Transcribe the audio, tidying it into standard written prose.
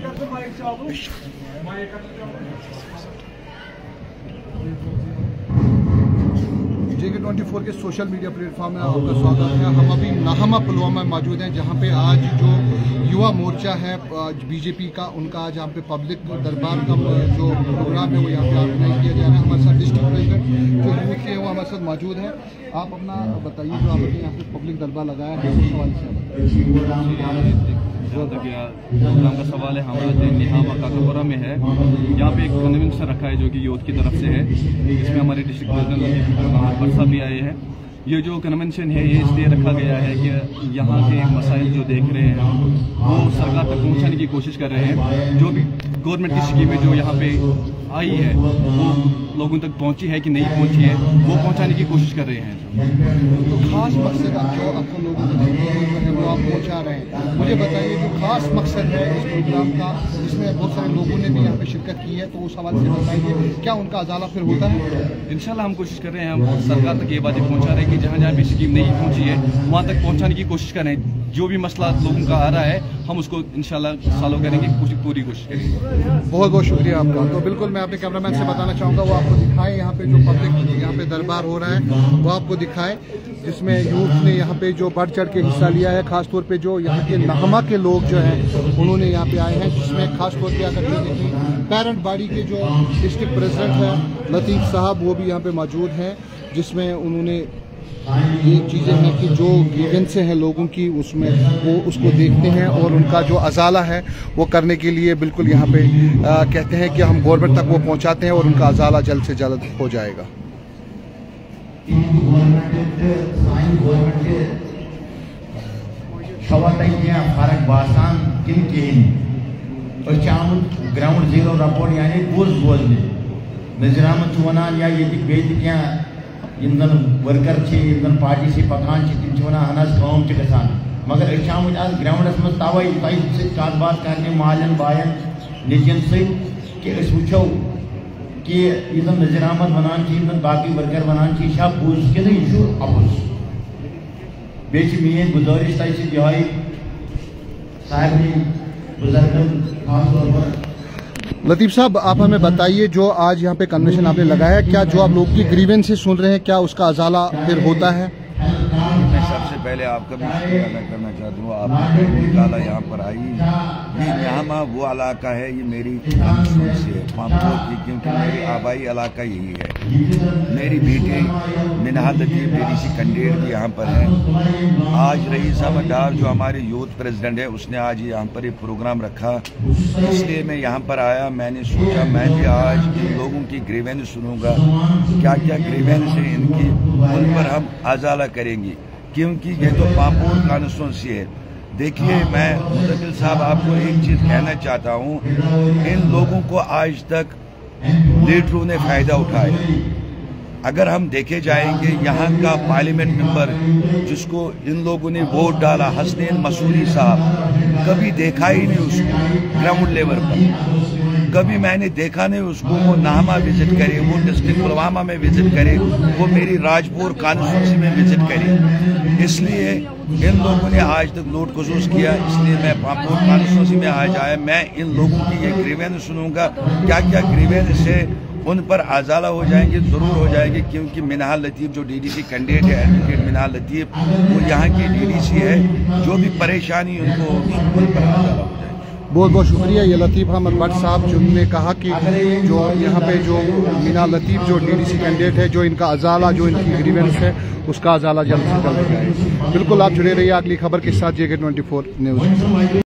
JK24 के social media platform में आपका स्वागत है। हम अभी नाहमा पुलवामा में मौजूद हैं, जहां पे आज जो युवा मोर्चा है बीजेपी का, उनका आज यहाँ पे पब्लिक दरबार का जो प्रोग्राम है वो यहाँ पे ऑर्गेनाइज किया जा रहा है। हमारे साथ डिस्ट्रिक्ट प्रेसिडेंट जो यूथ के हैं वो हमारे साथ मौजूद है। आप अपना बताइए, जो आपने यहाँ पे पब्लिक दरबार लगाया है उस सवाल से। जहाँ तक प्रोग्राम का सवाल है, हमारा नाहमा काकापुरा में है। यहाँ पे एक कन्वेंशन रखा है जो कि यूथ की तरफ से है, जिसमें हमारे डिस्ट्रिक्ट प्रेसिडेंट परसा भी आए हैं। ये जो कन्वेंशन है ये इसलिए रखा गया है कि यहाँ के मसाइल जो देख रहे हैं वो सरकार तक पहुँचाने की कोशिश कर रहे हैं। जो भी गवर्नमेंट की स्कीमें जो यहाँ पे आई है वो लोगों तक पहुँची है कि नहीं पहुँची है, वो पहुँचाने की कोशिश कर रहे हैं। तो खास मकसद जो आपको लोगों को वो आप पहुँचा रहे हैं, मुझे बताइए जो खास मकसद है इस प्रोग्राम का, जिसमें बहुत सारे लोगों ने भी यहाँ पे शिरकत की है, तो उस हवाले से बताइए क्या उनका अजाला फिर होता है? इंशाल्लाह हम कोशिश कर रहे हैं, हम सरकार तक ये बातें पहुँचा रहे हैं कि जहाँ जहाँ भी स्कीम नहीं पहुँची है वहाँ तक पहुँचाने की कोशिश कर रहे हैं। जो भी मसला लोगों का आ रहा है हम उसको इंशाल्लाह सॉल्व करेंगे, पूरी कोशिश करेंगे। बहुत बहुत शुक्रिया आपका। तो बिल्कुल मैं अपने कैमरामैन से बताना चाहूँगा वो आपको दिखाएं यहाँ पे जो पब्लिक यहाँ पे दरबार हो रहा है वो आपको दिखाएं, जिसमें यूथ ने यहाँ पे जो बढ़ चढ़ के हिस्सा लिया है। खासतौर पे जो यहाँ के नाहमा के लोग जो हैं उन्होंने यहाँ पे आए हैं, जिसमें खासतौर पे अगर जो देखिए पेरेंट बॉडी के जो डिस्ट्रिक्ट प्रेसिडेंट हैं लतीफ़ साहब वो भी यहाँ पे मौजूद हैं, जिसमें उन्होंने ये चीज़ें हैं कि जो ग्रीवेंसें हैं लोगों की उसमें वो उसको देखते हैं और उनका जो अजाला है वो करने के लिए बिल्कुल यहाँ पे कहते हैं कि हम गवर्नमेंट तक वो पहुँचाते हैं और उनका अजाला जल्द से जल्द हो जाएगा। फर्क बासान किन कहें ग्राउंड जीरो रिपोर्ट यानी बोझ बोझने नजर अहमद वनान या ये क्या वर्कर पार्टी से पकान कम गसान, मगर आज ग्राउंडस मज तवे कत बात करने मालन बायन निजन वो कि नज़ीर अहमद वनान बाकी वर्कर वनान बुझ कि यह अपुज। बे मेन गुजारिश तह यह सारे बुजुर्गन खास तौर पर। लतीफ़ साहब आप हमें बताइए, जो आज यहाँ पे कन्वेंशन आपने लगाया, क्या जो आप लोग की ग्रीवेंस सुन रहे हैं क्या उसका अजाला फिर होता है? मैं सबसे पहले आपका भी शुक्रिया अदा करना चाहता हूँ, आपने निकाला यहाँ पर आई। ये नाहमा वो इलाका है, ये मेरी कंस्टिट्यूंसी है पामपुर की, क्योंकि मेरी आबाई इलाका यही है। मेरी बेटी मिनहा लतीफ़ डीडीसी कैंडिडेट भी यहाँ पर है। आज रईस अहमद डार जो हमारे यूथ प्रेसिडेंट है उसने आज यहाँ पर एक प्रोग्राम रखा, इसलिए मैं यहाँ पर आया। मैंने सोचा मैं भी आज इन लोगों की ग्रीवेंस सुनूंगा, क्या क्या ग्रीवेंस है इनकी, उन पर हम अजाला करेंगे, क्योंकि ये तो पामपुर कॉन्स्टिट्यूंसी है। देखिए मैं मुदम्मिल साहब आपको एक चीज कहना चाहता हूँ, इन लोगों को आज तक लीडरों ने फायदा उठाया। अगर हम देखे जाएंगे यहाँ का पार्लियामेंट मेंबर जिसको इन लोगों ने वोट डाला, हसनैन मसूरी साहब, कभी देखा ही नहीं उसको ग्राउंड लेवल पर, कभी मैंने देखा नहीं उसको वो नाहमा विजिट करे, वो डिस्ट्रिक्ट पुलवामा में विजिट करे, वो मेरी राजपुर कॉन्स्टिट्यूंसी में विजिट करे। इसलिए इन लोगों ने आज तक लूट खसूस किया, इसलिए मैं पामपुर कॉन्स्टिट्यूंसी में आज आया। मैं इन लोगों की ये ग्रीवेंस सुनूंगा, क्या क्या ग्रीवेंस है उन पर अजाला हो जाएंगे, जरूर हो जाएंगे, क्योंकि मिनहा लतीफ़ जो डीडीसी कैंडिडेट है, एडवोकेट मिनहा लतीफ़, वो यहाँ की डीडीसी है। जो भी परेशानी उनको होगी उन पर अजाला हो जाएगी। बहुत बहुत शुक्रिया। ये लतीफ़ अहमद भट्ट साहब जिन्होंने कहा कि जो यहाँ पे जो मिनहा लतीफ़ जो डीडीसी कैंडिडेट है, जो इनका अजाला जो इनकी ग्रीवेंस है उसका अजाला जल्द से जल्द हो जाए। बिल्कुल आप जुड़े रहिए अगली खबर के साथ JK24 न्यूज़।